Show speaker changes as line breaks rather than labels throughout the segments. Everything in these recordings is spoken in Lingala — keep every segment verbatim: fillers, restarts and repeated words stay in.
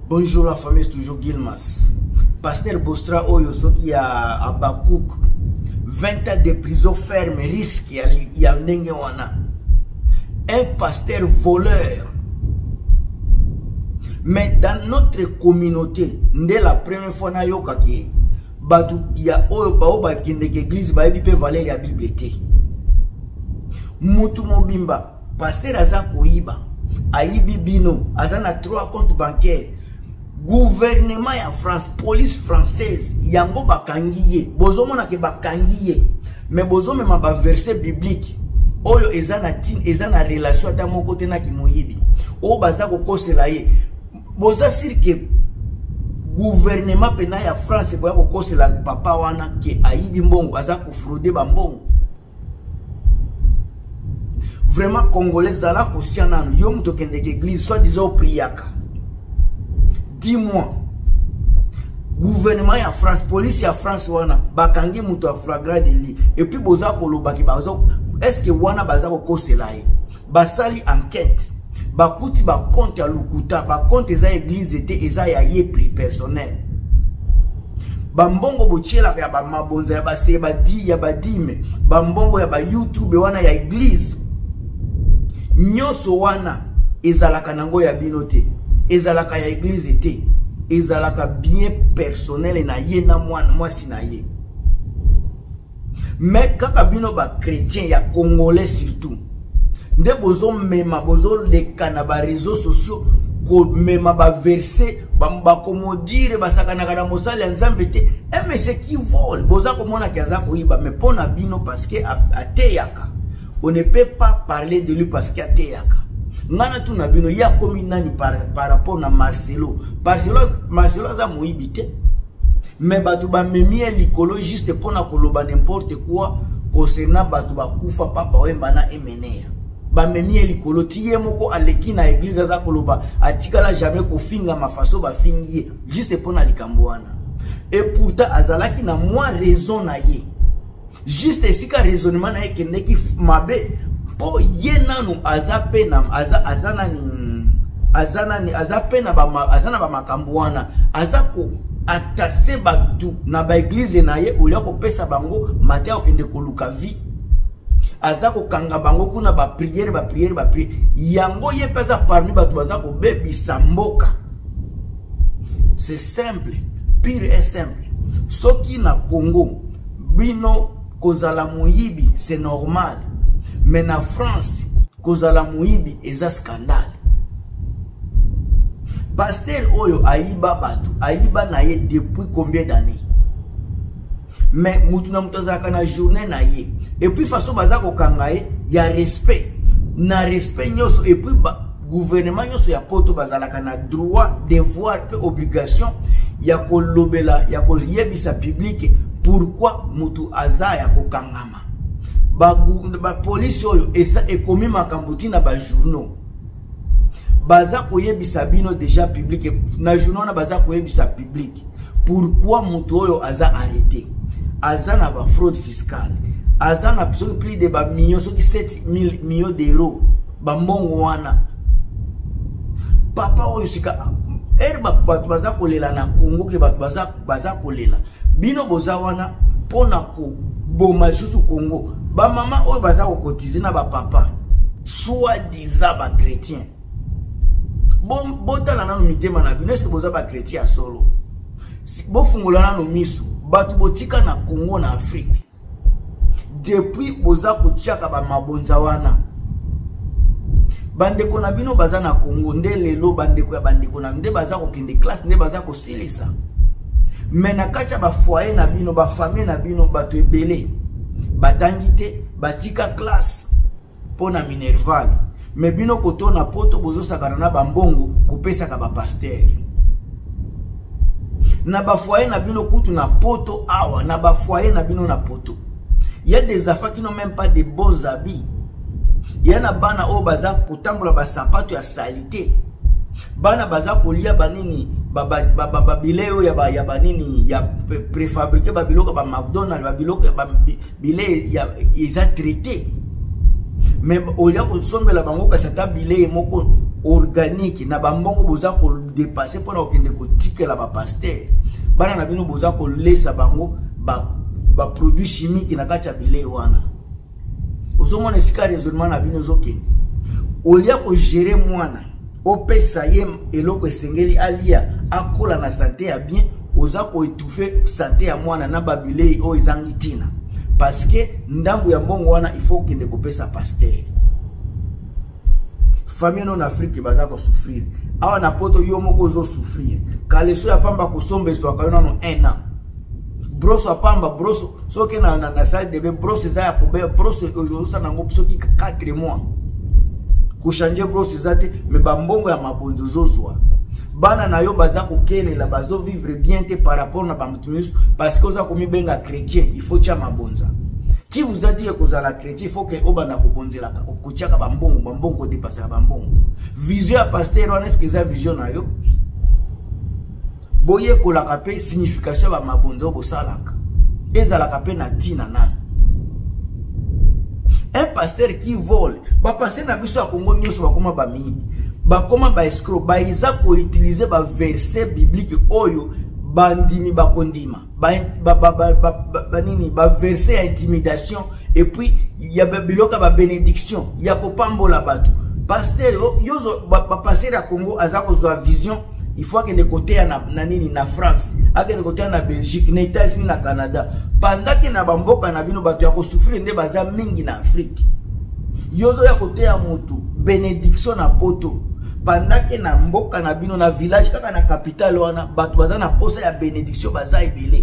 Bonjour la famille, c'est toujours Gilmas. Pasteur Bostra Oyo, ce qui a à Bakouk, vingt ans de prison ferme, risque, il y a un pasteur voleur. Mais dans notre communauté, dès la première fois, il y a une église qui peut valer la Bible. Moutou Mobimba, pasteur Aza Koiba, Aïbi Bino, Azana trois comptes bancaires. Gouvernement en France, police française, yango bakangiye, bozo mona ke bakangiye, mais bozo mema ba verset biblique. Oyo ezana tin, ezana relation ta mon côté na ki moyibi. O baza ko kosela ye. Boza sirke gouvernement pena ya France ko ko kosela papa wana ke ayibi mbongo aza ko frauder ba mbongo. Vraiment congolais zala ko sianano yo muto kende ke église soit disant priaka. Dis-moi, gouvernement ya France, police ya France wana, bakangi muto a flagrant délit. Et puis boza koloba ki bazo, est-ce que wana baza ko kosela ye? Basali enquête. Bakuti ba compte ya lukuta, ba compte eza église était eza ya ye pri personnel. Bambongo bochela ya ba mabonza ya ba se ba di ya ba dime, bambongo ya ba YouTube wana ya église. Nyoso wana ezalaka nango ya binote. Ezalaka ya église était ezalaka bien personnel na ye na mwana mwasi na ye. Mais kaka bino ba chrétien ya congolais surtout nde bozo mema bozo leka na ba réseaux sociaux ko mema ba verset ba ba komodire basakana kana mosali ya nzambe te. Eh mais c'est qui vole boza komona kaza koiba mais pona bino parce que ateyaka on ne peut pas parler de lui parce que ateyaka. Ngana tu na bino ya komi nani par, par rapport na Marcelo. Marcelo Marcelo za moibité. Mais batu ba memi l'écologiste pour na koloba n'importe quoi concernant batu ba kufa papa wemba na emenea. Ba memi l'écolo tiye moko aleki na église za koloba atikala jamais ko finga mafaso ba fingiye juste pour na likamboana. Et pourtant azalaki na moi raison na ye. Juste esika raisonnement na ye kende ki mabe. Po yenanu azape na aza azana ni azana ni azape na ba azana ba makambuana azako atase batu na ba église na ye olia ko pesa bango matia okende koluka vi azako kanga bango kuna ba prière ba prière ba prière yango ye pesa parmi batu bazako bebi samboka. C'est simple, pire et simple. Soki na Congo bino kozala moyibi c'est normal. Mais en France, kozala muibi eza scandale. Pasteur Oyo Aïba Batu, Aïba na ye depuis combien d'années? Mais mutuna mutazaka na journée na ye. Et puis façon bazako kangaye, y a respect. Na respect nyoso et puis ba gouvernement nyoso ya poto bazalaka na droit, devoir et obligation ya ko lobela, ya ko yebisa public pourquoi mutu azaya ko kangama. Ba ba police oyo esa ekomi makambuti na ba journaux baza koyebisa bino déjà public na journaux na baza koyebisa public pourquoi mutu oyo aza arrêté aza na ba fraude fiscale aza na plus de ba millions soki sept mille millions d'euros ba mbongo wana papa oyo sika er ba baza kolela na Congo ke baza baza kolela bino boza wana pona ko boma susu Congo. Ba maman oyo baza ko cotiser na ba papa soi-disant ba chrétien. Bon botala na mitema na bino est-ce que boza ba chrétien solo. Bo fungola na no misu batu botika na Congo na Afrique. Depuis boza ko tiaka ba mabonza wana. Bandeko na bino baza na Congo nde lelo bandeko ya bandeko na nde baza ko kende classe nde baza ko silisa. Mais na kacha ba foyer na bino ba famille na bino batu ebele. Batangite batika classe pona minerval mais bino koto na poto bozo sakana na bambongo kopesa ka ba pasteur na ba foyer na bino kutu na poto awa na ba foyer na bino na poto. Il y a des affaires qui n'ont même pas de beaux habits. Il y a na bana o baza kotambola ba sapato ya salité. Bana baza kolia banini baba baba babileo ya ba ya banini ya préfabriqué babiloko ba McDonald's babiloko ba bile ya ils a traité mais au lieu de sombela bango ka sata bile moko organique na bambongo boza ko dépasser pour okende ko tikela ba pasteur bana na bino boza ko lesa bango ba ba produit chimique na kacha bile wana ozomona esika raisonnement na bino zokende olia ko gérer mwana opesa ye eloko esengeli alia akola na santé ya bien oza ko étouffer santé ya mwana na babile o ezangi tina parce que ndambu ya mbongo wana il faut kende kopesa pasteur famille non Afrique baza ko souffrir awa na poto yo moko zo souffrir kaleso ya pamba kusombe so akayona no un an broso pamba broso soki na na, na salle de bain broso za ya kobe broso ozosa na ngopi soki quatre mois ko changer broso zate me bambongo ya mabonzo zozwa bana na yo baza ko kelela bazo vivre bien te par rapport na bamutumisu parce que oza komi benga chrétien il faut tia mabonza. Qui vous a dit que vous allez chrétien, il faut que vous ayez bonzi la kotiaka bambongo, bambongo dépasser la bambongo. Vision à pasteur, on est-ce que ça vision na yo? Boye ko la kapé signification ba mabonzo bo salaka. Eza la kapé na tina nan. Un pasteur qui vole, ba passer na biso ya Congo nyoso ba koma ba mi. Ba koma ba escroc, ba iza ko utiliser ba verset biblique oyo bandimi bakondima ba ba ba ba ba nini ba verset ya intimidation et puis il y a biloka ba bénédiction ya kopambola batu pasteur yozo ba pasteur ya Congo azako zo vision il faut que ne côté na na nini na France ake ne côté na Belgique na États-Unis na Canada pendant que na bamboka na bino batu ya ko souffrir nde baza mingi na Afrique yozo ya côté ya mutu bénédiction na poto pendant que na mboka na bino na village kaka na capitale wana batu baza na posa ya bénédiction baza ebele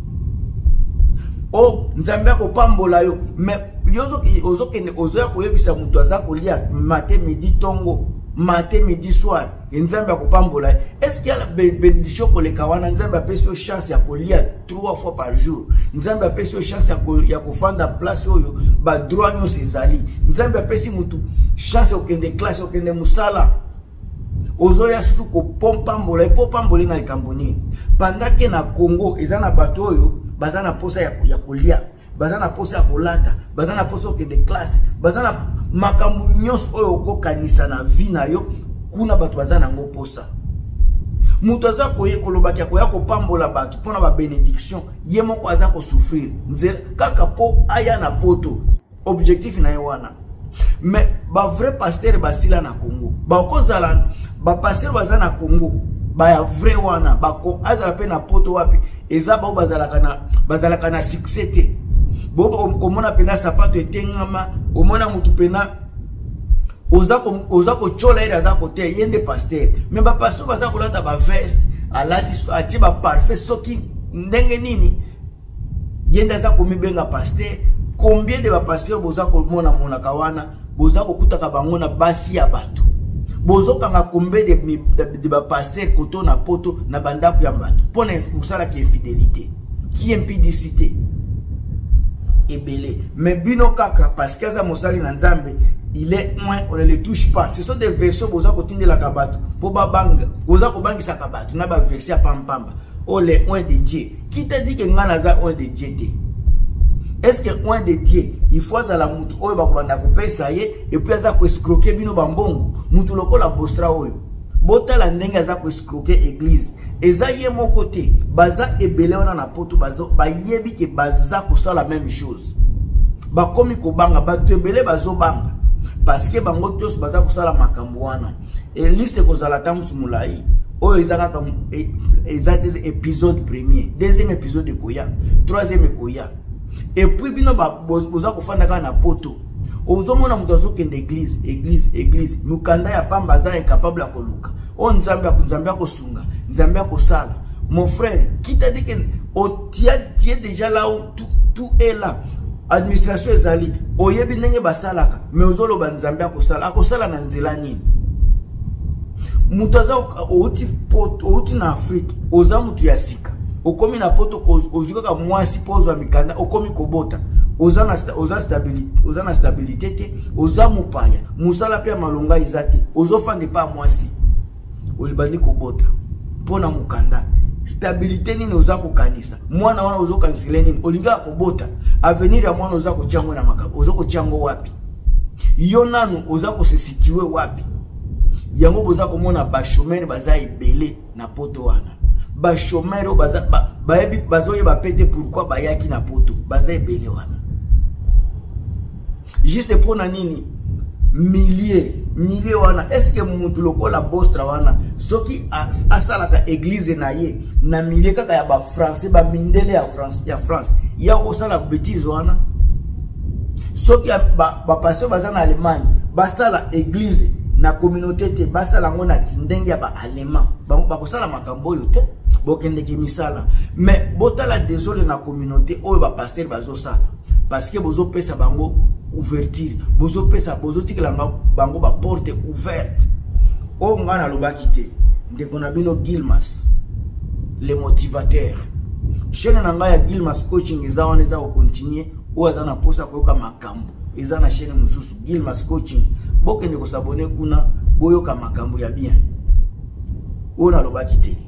o nzambe ko pambola yo mais yozo ozo kende ozo ya koyebisa mutu aza kolia matin midi tongo matin midi soir nzambe ko pambola est-ce qu'il y a la bénédiction ko le kawana nzambe apesi chance ya kolia trois fois par jour nzambe apesi chance ya ko ya kofanda place oyo ba droit nyo sezali nzambe apesi mutu chance okende classe okende musala ozoya susu ko pompa mbola pompa mbola na likamboni pendant que na Congo ezana bato oyo bazana posa ya ya kolia bazana posa ya kolata bazana posa ke de classe bazana makambu nyos oyo ko kanisa na vie na yo kuna bato bazana ngo posa muto za ko ye kolobaki ko ya ko pambola bato pona ba bénédiction ye moko aza ko souffrir nze kaka po aya na poto objectif na yewana mais ba vrai pasteur basila na Congo ba kozala ba pasteur bazana na Congo ba ya vrai wana ba ko azala pe na poto wapi eza ba bazala kana bazala kana succès te bo komona pena sapato etengama omona mutu pena oza ko oza ko chola ira za ko te yende pasteur mais ba pasteur baza ko lata ba veste alati ati ba parfait soki ndenge nini yenda za ko mibenga pasteur. Combien de pasteurs boza ko mona mona kawana boza ko kutaka bango na basi ya bato bozo kanga combien de de, de ba pasteurs koto na poto na bandaku ya bato pona kusala ki fidélité qui impudicité ebele mais bino kaka parce que za mosali na nzambe il est moins on ne le touche pas ce sont des versions boza ko tindela ka bato po ba banga boza ko bangisa ka bato na ba version pampamba o le un de Dieu qui te dit que ngana za un de Dieu te. Est-ce que un de Dieu il faut dans la mutu oyo bakobanda kopesa ye et puis aza ko escroquer bino bambongo mutu lokola bostra oyo botala ndenge aza ko escroquer église eza ye mon côté baza ebele wana na poto bazo bayebi ke baza ko sala la même chose bakomi ko banga bato ebele bazo banga parce que bango tos baza ko sala makambo wana et liste ko zala tamusu mulai oyo ezaka comme eza des épisodes premier deuxième épisode de koya troisième koya. Et puis bino ba boza kofanda kana poto ozomona mutu azokende église église église mukanda ya pamba za incapable ya koluka o nzambe nzambe akosunga nzambe akosala mon frère qui t'a dit que o tia tie déjà là où tout, tout est là administration ezali oyebi ndenge basalaka mais ozoloba nzambe akosala akosala na nzela nini mutu aza outi poto outi na Afrique oza mutu ya sika okomi na poto ozuka ka mwasi pozo mikanda okomi kobota oza na oza stabilité oza na stabilité te oza mupaya musala pe malonga izate ozo fande pa mwasi olibandi kobota pona mukanda stabilité nini oza ko kanisa mwana wana ozo kansile nini olinga kobota avenir ya mwana oza ko chango na makabo ozo ko chango wapi yo nanu oza ko se situer wapi yango boza komona ba chômeur baza ebele na poto wana ba chômeur baza ba bayebi bazoye ba pete pourquoi bayaki na poto baza ebele wana juste pour na nini milliers milliers wana est-ce que mutu lokola bostra wana soki asalaka église na ye na milliers kaka ya ba français ba mindele ya France ya France ya osala bêtise wana soki ba ba pasteur baza na Allemagne basala église na communauté te basala ngona kindenge ya ba allemand ba kosala makambo yo te bokende ki misala mais botala désolé na communauté oyo ba pasteur bazo sala parce que bozo pesa bango ouverture bozo pesa bozo tikela bango ba porte ouverte o ngana lobaki te ndeko na bino Gilmas le motivateur chaîne na nga ya Gilmas coaching eza wana eza ko continuer o aza na posa ko yoka makambo eza na chaîne mususu Gilmas coaching bokende ko s'abonner kuna boyoka makambo ya bien o na lobaki te